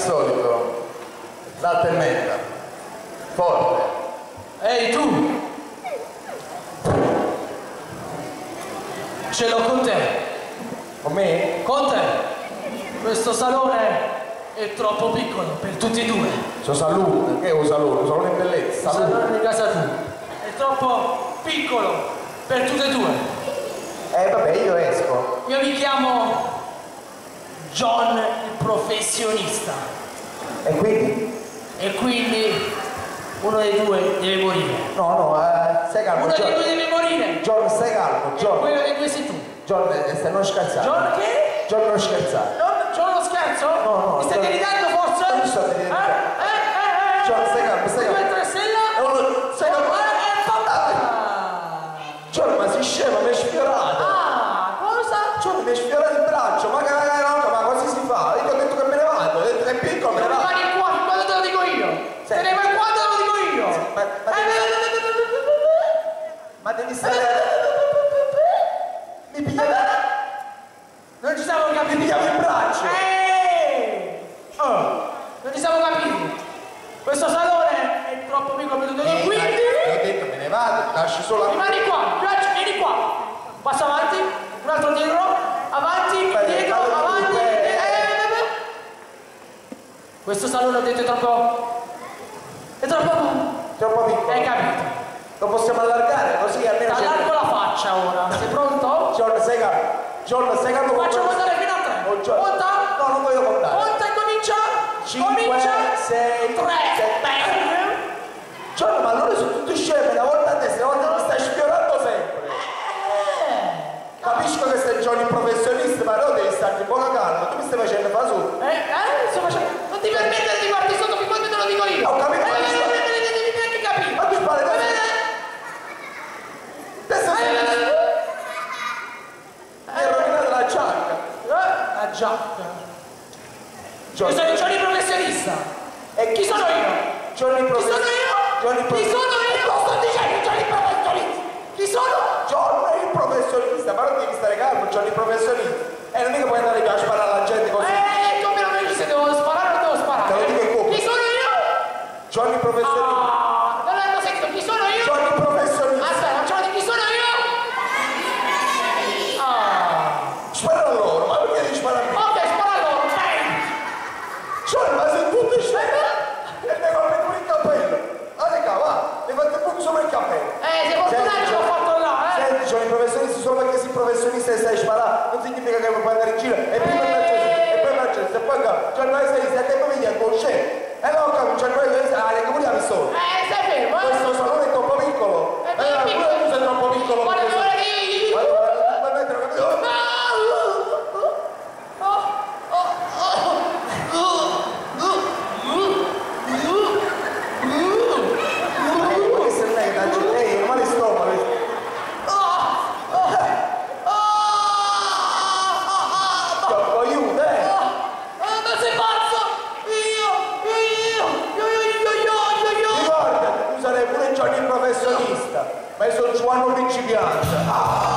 solito. L'alta e mezza. Forte. Ehi tu! Ce l'ho con te. Con me? Con te. Questo salone è troppo piccolo per tutti e due. Sono salute, che è un salone? Un salone in bellezza. Il salone di casa tua è troppo piccolo per tutte e due. Vabbè, io esco. Io mi chiamo John il professionista. E quindi? E quindi uno dei due deve morire. No, stai calmo. Uno John. dei due deve morire. John, stai calmo, John. E quello dei due sei tu. John, stai non scherzare. John che? John, non scherzare. John lo scherzo? No. Mi stai John... deridando forse? Non mi sto deridando. John, stai calmo, stai calmo. 2, 3 stella? Stai calmo. John, ma si scema, mi hai sfiorato. Cosa? John, mi hai sfiorato il braccio, ma così si fa? Io ti ho detto che me ne vado, ho detto che è piccolo, me ne vado. Rimani qua, quando te lo dico io. Sì. Te ne vai qua, te lo dico io. Ma devi stare... Mi pigliamo... Non ci siamo capiti. Mi pigliamo il braccio. Non ci siamo capiti. Questo salone è troppo piccolo per tutti e due, quindi... Ti ho detto me ne vado, lasci solo... Rimani qua, vieni qua. Passa avanti, un altro dietro, avanti, dietro, avanti. Questo salone ho detto è troppo... È troppo piccolo. Hai capito? Lo possiamo allargare così almeno... Allargo la faccia ora. Sei pronto? John, stai calmo. John, stai calmo. Faccio contare fino a 3. Conta? No, non voglio contare. Conta e comincia. 5, 6, 3. John, ma allora sono tutti scemi, una volta a destra, una volta mi stai sfiorando sempre. Capisco che sei John il professionista, ma no, devi starti un po' calmo, tu mi stai facendo fare su. Sto facendo... Non ti permettere di guardare sotto che quando te lo dico io. Ho capito, ma devi neanche capire. Ma tu spari così. Adesso sei... Mi hai rovinato la giacca. La giacca. John. Io sono il Johnny professionista. E Chi sono io? Johnny Chi sono professionista. io? Chi sono io? Lo sto dicendo, Johnny professionista. Chi sono? John è il professionista, ma non devi stare calmo, John il professionista. E non è che puoi andare a sparare alla gente così. Come non mi dici se devo sparare o devo sparare? Te lo dico come. Chi sono io? John il professionista. Non l'hanno sentito, chi sono io? John il professionista. Aspetta, facciamo di chi sono io? Spara a loro, ma perché devi sparare a me? Ok, spara loro, John, ma sei tutti scemi? E ne va per il cappello. Allora, va, ne fate un po' sopra il cappello. sei fortunato che l'ho fatto là, Senti, John, i professionisti solo perché sei professionista e stai sparando, non significa che puoi andare in giro e prima il e poi l'accesso, e poi capo. John, ma sei a tempo vedi a colce. E no, capo, John, poi che pure la pistola. stai fermo, Questo salone è troppo piccolo. Allora, pure tu sei troppo piccolo. Guarda, ma io sono Giovanni principiante.